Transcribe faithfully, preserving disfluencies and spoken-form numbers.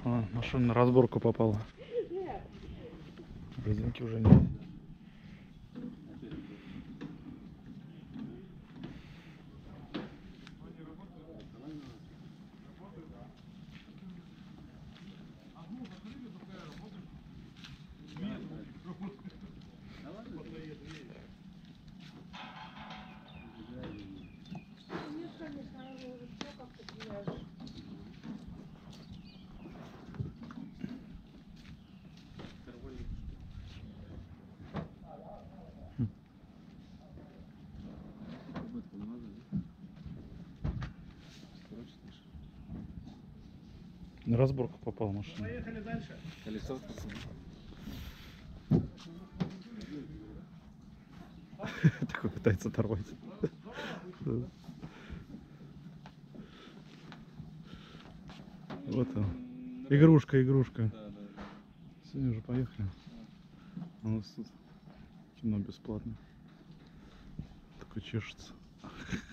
А, машина на разборку попала. Резинки уже нет. На разборку попала машина. Поехали дальше. Колесо. Такой пытается оторвать. Вот он. Игрушка, игрушка. Сегодня уже поехали. У нас тут кино бесплатно. Такой чешется.